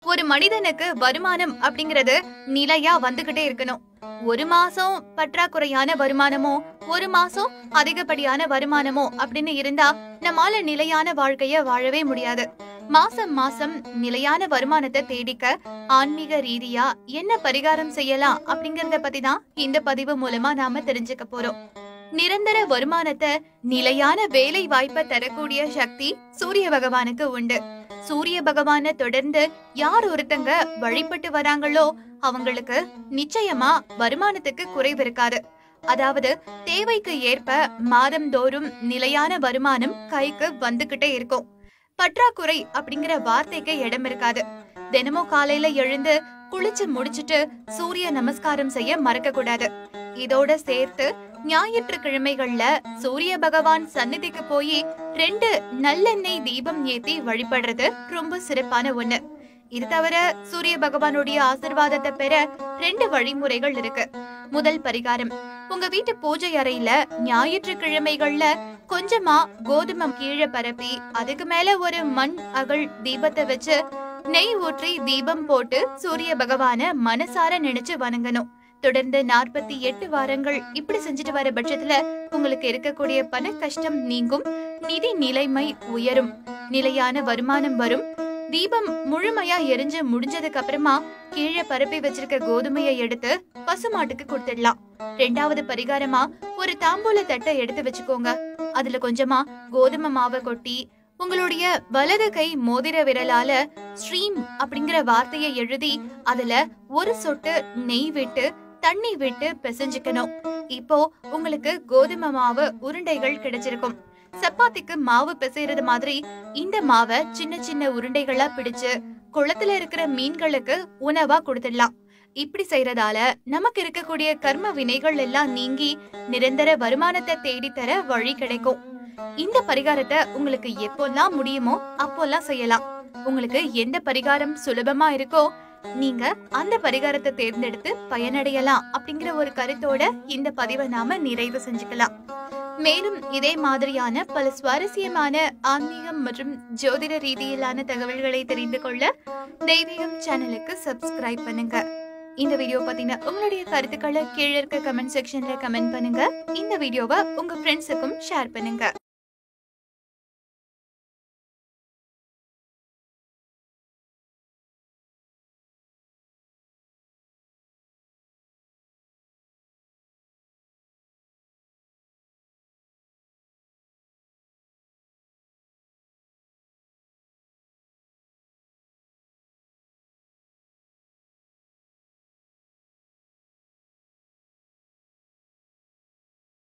ஒரு மனிதனுக்கு வருமானம் அப்படிங்கிறது நிலையா வந்துகிட்டே இருக்கணும். ஒரு மாசம் பற்றாக்குறையான வருமானமோ ஒரு மாசம் அதிகப்படியான வருமானமோ அப்படின்னு இருந்தா நம்மால நிலையான வாழ்க்கைய வாழவே முடியாது. மாசம் மாசம் நிலையான வருமானத்தை தேடிக்க ஆன்மீக ரீதியா என்ன பரிகாரம் செய்யலாம் அப்படிங்கறத பத்தி தான் இந்த பதிவு மூலமா நாம தெரிஞ்சுக்க போறோம். நிரந்தர வருமானத்தை நிலையான வேலை வாய்ப்பை தரக்கூடிய சக்தி சூரிய பகவானுக்கு உண்டு. சூரிய பகவான தொடர்ந்து யார் ஒருத்தங்க வழிபட்டு வராங்களோ அவங்களுக்கு நிச்சயமா வருமானத்துக்கு குறைவு இருக்காது. அதாவது தேவைக்கு ஏற்ப மாதந்தோறும் நிலையான வருமானம் கைக்கு வந்துகிட்டே இருக்கும். பற்றாக்குறை அப்படிங்கிற வார்த்தைக்கு இடம் இருக்காது. தினமும் காலையில எழுந்து குளிச்சு முடிச்சிட்டு சூரிய நமஸ்காரம் செய்ய மறக்க கூடாது. இதோட சேர்த்து ஞாயிற்றுக்கிழமைகள்ல சூரிய பகவான் சந்நிதிக்கு போய் 2 நல்லெண்ணெய் தீபம் ஏத்தி வழிபடுறது ரொம்ப சிறப்பான ஒண்ணு. இது தவிர சூரிய பகவானுடைய ஆசிர்வாதத்தை பெற 2 வழிமுறைகள் இருக்கு. முதல் பரிகாரம், உங்க வீட்டு பூஜை அறையில ஞாயிற்றுக்கிழமைகள்ல கொஞ்சமா கோதுமை கீழே பரப்பி அதுக்கு மேல ஒரு மண் அகல் தீபத்தை வச்சு நெய் ஊற்றி தீபம் போட்டு சூரிய பகவான மனசார நினைச்சு வணங்கணும். தொடர்ந்து 48 வாரங்கள் இப்படி செஞ்சுட்டு வர பட்சத்துல உங்களுக்கு இருக்கக்கூடிய பண கஷ்டம் நீங்கும், நிதி நிலைமை உயரும், நிலையான வருமானம் வரும். தீபம் முழுமையா எரிஞ்சு முடிஞ்சதுக்கு அப்புறமா கீழே பரப்பி வச்சிருக்க கோதுமையை எடுத்து பசுமாட்டுக்கு கொடுத்துடலாம். 2வது பரிகாரமா ஒரு தாம்பூல தட்டை எடுத்து வச்சுக்கோங்க. அதுல கொஞ்சமா கோதுமை மாவை கொட்டி உங்களுடைய வலது கை மோதிர விரலால ஸ்ரீம் அப்படிங்கிற வார்த்தையை எழுதி அதுல ஒரு சொட்டு நெய் விட்டு தண்ணி விட்டு பிசைஞ்சுக்கணும். இப்போ உங்களுக்கு கோதுமை மாவு உருண்டைகள் கிடைச்சிருக்கும். சப்பாத்திக்கு மாவு பிசைறது மாதிரி இந்த மாவை சின்ன சின்ன உருண்டைகளா பிடிச்சு குளத்துல இருக்கிற மீன்களுக்கு உணவா கொடுத்துடலாம். இப்படி செய்யறதால நமக்கு இருக்கக்கூடிய கர்ம வினைகள் எல்லாம் நீங்கி நிரந்தர வருமானத்தை தேடித்தர வழி கிடைக்கும். இந்த பரிகாரத்தை உங்களுக்கு எப்போல்லாம் முடியுமோ அப்போல்லாம் செய்யலாம். உங்களுக்கு எந்த பரிகாரம் சுலபமா இருக்கோ நீங்க அந்த பரிகாரத்தை தேர்ந்தெடுத்து பயனடையலாம் அப்படிங்கிற ஒரு கருத்தோட இந்த பதிவை நாம நிறைவு செஞ்சுக்கலாம். மேலும் இதே மாதிரியான பல சுவாரஸ்யமான ஆன்மீகம் மற்றும் ஜோதிட ரீதியிலான தகவல்களை தெரிந்து கொள்ள தெய்வீகம் சேனலுக்கு சப்ஸ்கிரைப் பண்ணுங்க. இந்த வீடியோ பத்தின உங்களுடைய கருத்துக்களை கீழே இருக்க கமெண்ட் செக்ஷன்ல கமெண்ட் பண்ணுங்க. இந்த வீடியோவை உங்க ஃப்ரெண்ட்ஸுக்கும் ஷேர் பண்ணுங்க.